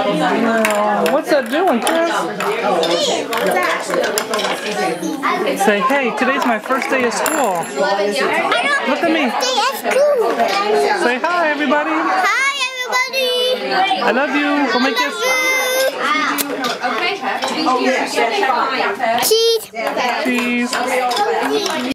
What's that doing, Chris? Say, hey, today's my first day of school. Look at me. Say hi, everybody. Hi, everybody. I love you. Go make this. Okay. Cheese. Cheese.